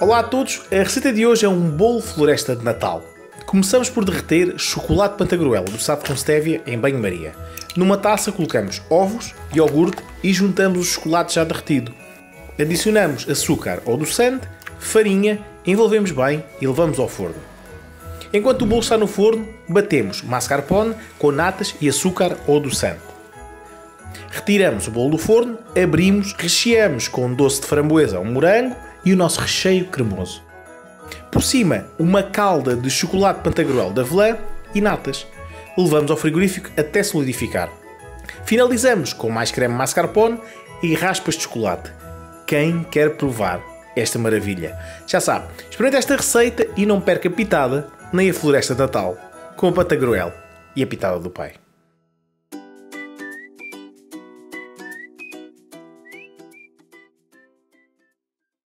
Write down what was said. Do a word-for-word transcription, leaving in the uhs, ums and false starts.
Olá a todos, a receita de hoje é um bolo floresta de Natal. Começamos por derreter chocolate pantagruel adoçado com stevia em banho-maria. Numa taça colocamos ovos, iogurte e juntamos o chocolate já derretido. Adicionamos açúcar ou adoçante, farinha, envolvemos bem e levamos ao forno. Enquanto o bolo está no forno, batemos mascarpone com natas e açúcar ou adoçante. Retiramos o bolo do forno, abrimos, recheamos com doce de framboesa ou morango e o nosso recheio cremoso. Por cima, uma calda de chocolate pantagruel de avelã e natas. Levamos ao frigorífico até solidificar. Finalizamos com mais creme mascarpone e raspas de chocolate. Quem quer provar esta maravilha? Já sabe, experimente esta receita e não perca a pitada nem a floresta de Natal com a pantagruel e a pitada do pai.